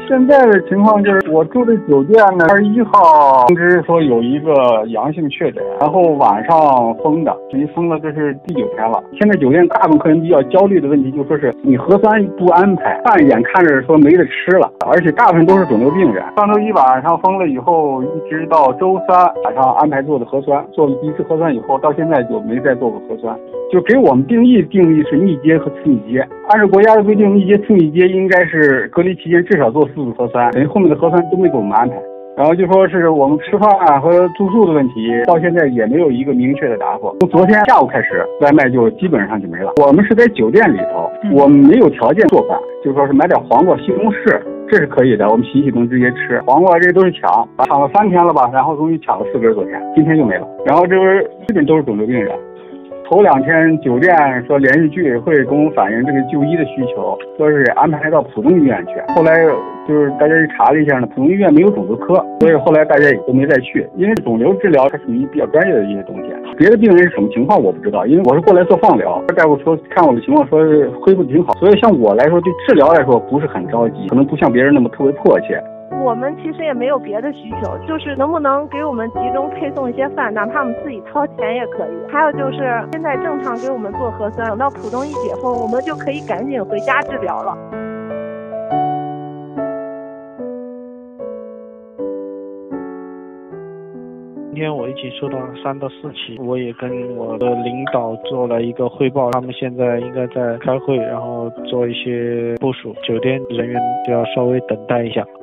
现在的情况就是，我住的酒店呢，21号通知说有一个阳性确诊，然后晚上封的，至于封了，这是第9天了。现在酒店大部分客人比较焦虑的问题，就说是你核酸不安排，半眼看着说没得吃了，而且大部分都是肿瘤病人。上周一晚上封了以后，一直到周三晚上安排做的核酸，做了第1次核酸以后，到现在就没再做过核酸。就给我们定义是密接和次密接，按照国家的规定，密接、次密接应该是隔离期间至少做4次核酸，等于后面的核酸都没给我们安排。然后就说是我们吃饭和住宿的问题，到现在也没有一个明确的答复。从昨天下午开始，外卖就基本上就没了。我们是在酒店里头，我们没有条件做饭，就说是买点黄瓜、西红柿，这是可以的，我们洗洗能直接吃。黄瓜这都是抢了3天了吧，然后终于抢了4根，昨天今天就没了。然后这个基本都是肿瘤病人。头2天酒店说连续居委会跟我们反映这个就医的需求，说是安排到普通医院去。后来就是大家去查了一下呢，普通医院没有肿瘤科，所以后来大家也都没再去。因为肿瘤治疗它属于比较专业的一些东西，别的病人是什么情况我不知道，因为我是过来做放疗，大夫说看我的情况说恢复挺好，所以像我来说对治疗来说不是很着急，可能不像别人那么特别迫切。 我们其实也没有别的需求，就是能不能给我们集中配送一些饭，哪怕我们自己掏钱也可以。还有就是现在正常给我们做核酸，等到浦东一解封，我们就可以赶紧回家治疗了。 今天我一起收到了3到4起，我也跟我的领导做了一个汇报，他们现在应该在开会，然后做一些部署，酒店人员就要稍微等待一下。